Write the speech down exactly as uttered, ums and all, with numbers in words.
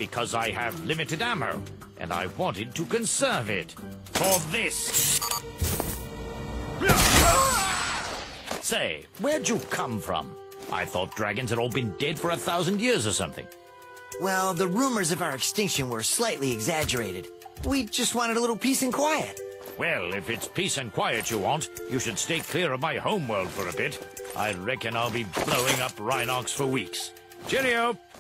because I have limited ammo, and I wanted to conserve it. For this. Say, where'd you come from? I thought dragons had all been dead for a thousand years or something. Well, the rumors of our extinction were slightly exaggerated. We just wanted a little peace and quiet. Well, if it's peace and quiet you want, you should stay clear of my homeworld for a bit. I reckon I'll be blowing up Rhinox for weeks. Cheerio!